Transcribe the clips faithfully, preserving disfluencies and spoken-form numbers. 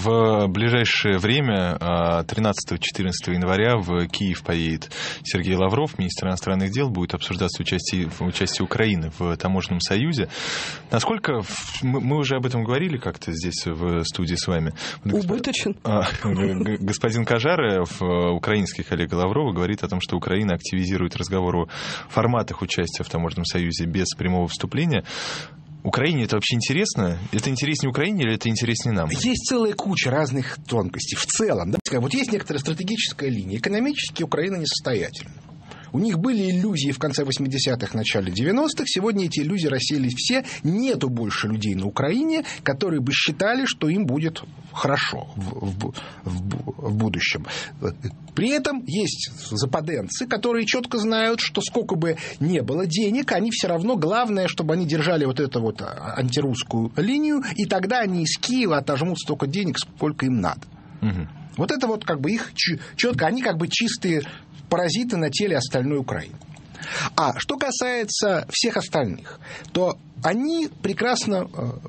В ближайшее время, тринадцатого-четырнадцатого января, в Киев поедет Сергей Лавров, министр иностранных дел, будет обсуждаться участие, участие Украины в таможенном союзе. Насколько, мы уже об этом говорили как-то здесь в студии с вами. Убыточен. Господин Кажаров, украинский коллега Лаврова, говорит о том, что Украина активизирует разговор о форматах участия в таможенном союзе без прямого вступления. Украине это вообще интересно? Это интереснее Украине или это интереснее нам? Есть целая куча разных тонкостей. В целом, да, вот есть некоторая стратегическая линия. Экономически Украина несостоятельна. У них были иллюзии в конце восьмидесятых, начале девяностых. Сегодня эти иллюзии рассеялись все. Нету больше людей на Украине, которые бы считали, что им будет хорошо в, в, в, в будущем. При этом есть западенцы, которые четко знают, что сколько бы ни было денег, они все равно, главное, чтобы они держали вот эту вот антирусскую линию, и тогда они из Киева отожмут столько денег, сколько им надо. Угу. Вот это вот как бы их четко, они как бы чистые паразиты на теле остальной Украины. А что касается всех остальных, то они прекрасно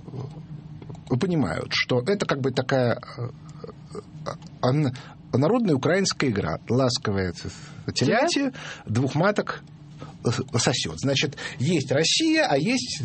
э, понимают, что это как бы такая э, народная украинская игра. Ласковая телятия, двух маток сосет. Значит, есть Россия, а есть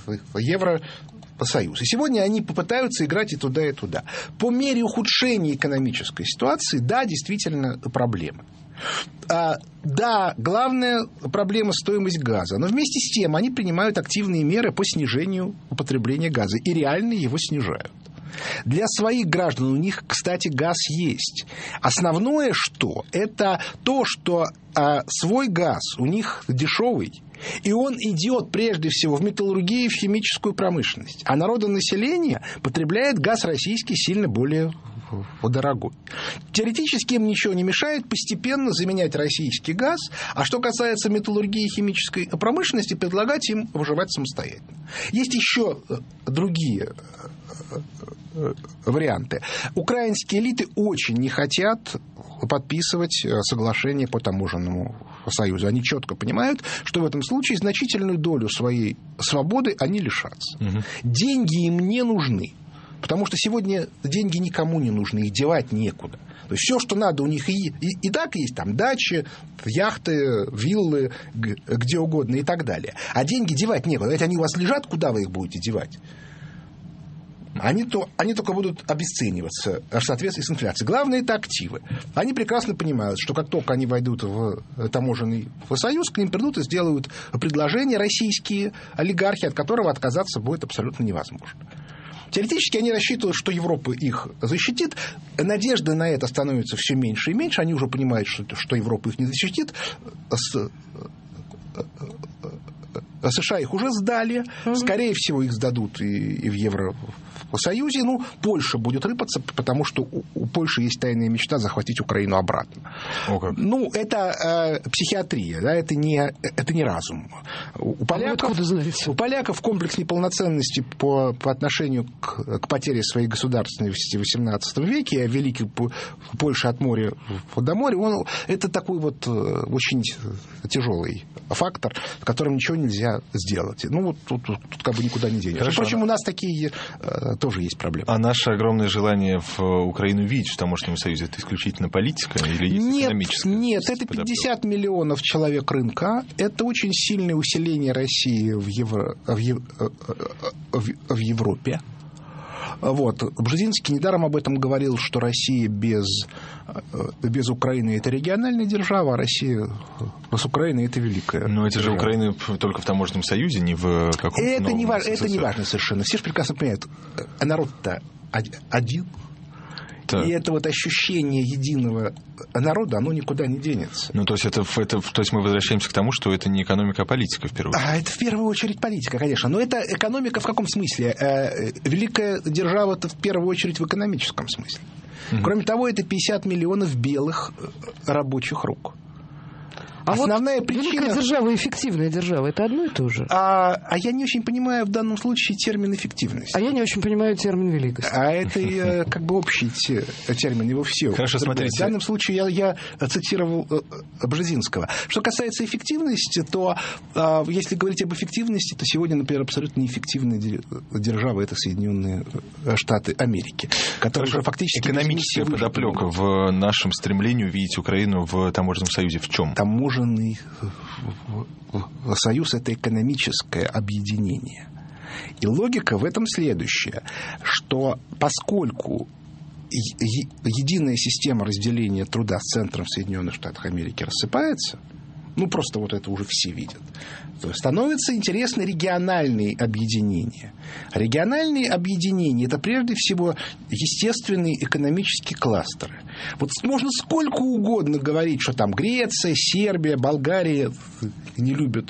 Евросоюз. И сегодня они попытаются играть и туда, и туда. По мере ухудшения экономической ситуации, да, действительно проблемы. А, да, главная проблема — стоимость газа. Но вместе с тем они принимают активные меры по снижению употребления газа. И реально его снижают. Для своих граждан у них, кстати, газ есть. Основное, что это то, что а, свой газ у них дешевый, и он идет прежде всего в металлургию и в химическую промышленность. А народонаселение потребляет газ российский сильно более дорогой. Теоретически им ничего не мешает постепенно заменять российский газ, а что касается металлургии и химической промышленности, предлагать им выживать самостоятельно. Есть еще другие варианты. Украинские элиты очень не хотят подписывать соглашение по таможенному союзу. Они четко понимают, что в этом случае значительную долю своей свободы они лишатся. Угу. Деньги им не нужны. Потому что сегодня деньги никому не нужны, их девать некуда. То есть все, что надо, у них и, и, и так есть, там дачи, яхты, виллы, где угодно и так далее. А деньги девать некуда. Ведь они у вас лежат, куда вы их будете девать? Они, то, они только будут обесцениваться в соответствии с инфляцией. Главное — это активы. Они прекрасно понимают, что как только они войдут в таможенный союз, к ним придут и сделают предложение российские олигархи, от которого отказаться будет абсолютно невозможно. Теоретически они рассчитывают, что Европа их защитит. Надежды на это становятся все меньше и меньше. Они уже понимают, что, что Европа их не защитит. США их уже сдали. Скорее всего, их сдадут и, и в Евросоюзе. Ну, Польша будет рыпаться, потому что у, у Польши есть тайная мечта захватить Украину обратно. Okay. Ну, это э, психиатрия, да, это не, это не разум. У поляков, у поляков комплекс неполноценности по, по отношению к, к потере своей государственности в восемнадцатом веке, а великий Польша от моря до моря, он, это такой вот очень тяжелый фактор, с которым ничего нельзя сделать. Ну, вот тут, тут, тут как бы никуда не денешься. Впрочем, у нас такие э, тоже есть проблемы. А наше огромное желание в Украину видеть в таможенном союзе — это исключительно политика или есть нет, экономическая? Нет, это пятьдесят миллионов человек рынка. Это очень сильное усиление России в, Евро, в, Ев, в, в Европе. Вот. Бжезинский недаром об этом говорил, что Россия без, без Украины — это региональная держава, а Россия с Украиной — это великая. Но это держава. же Украина только в таможенном союзе, не в каком-то это новом не важно, это не важно совершенно. Все же прекрасно понимают, народ-то один. Так. И это вот ощущение единого народа, оно никуда не денется. Ну, то есть, это, это, то есть мы возвращаемся к тому, что это не экономика, а политика, в первую очередь. А это в первую очередь политика, конечно. Но это экономика в каком смысле? Великая держава-то в первую очередь в экономическом смысле. Угу. Кроме того, это пятьдесят миллионов белых рабочих рук. А Основная вот причина... великая держава и эффективная держава — это одно и то же? А, а я не очень понимаю в данном случае термин эффективность. А я не очень понимаю термин великость. А это как бы общий термин, его все. Хорошо, смотрите. В данном случае я, я цитировал Бжезинского. Что касается эффективности, то если говорить об эффективности, то сегодня, например, абсолютно неэффективная держава — это Соединенные Штаты Америки, которые Хорошо. Фактически экономическая подоплека в нашем стремлении увидеть Украину в таможенном союзе в чем? Таможенный союз — это экономическое объединение. И логика в этом следующая, что поскольку единая система разделения труда с центром в Соединенных Штатах Америки рассыпается, ну, просто вот это уже все видят, то становятся интересны региональные объединения. Региональные объединения — это прежде всего естественные экономические кластеры. Вот можно сколько угодно говорить, что там Греция, Сербия, Болгария не любят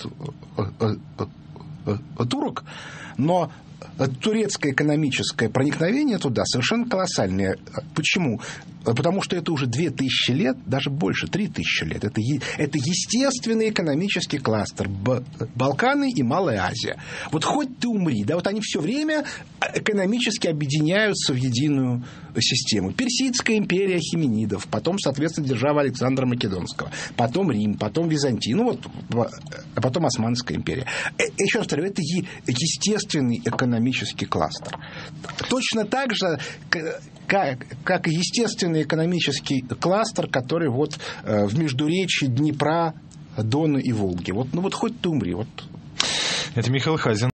турок, но турецкое экономическое проникновение туда совершенно колоссальное. Почему? Потому что это уже две тысячи лет, даже больше, три тысячи лет. Это, это естественный экономический кластер. Балканы и Малая Азия. Вот хоть ты умри, да, вот они все время экономически объединяются в единую систему. Персидская империя Ахименидов, потом, соответственно, держава Александра Македонского, потом Рим, потом Византий, ну вот, а потом Османская империя. Еще раз повторю, это естественный экономический кластер. Точно так же, как, как и естественный экономический кластер, который вот э, в междуречии Днепра, Дона и Волги. Вот, ну вот хоть ты умри. Вот. Это Михаил Хазин.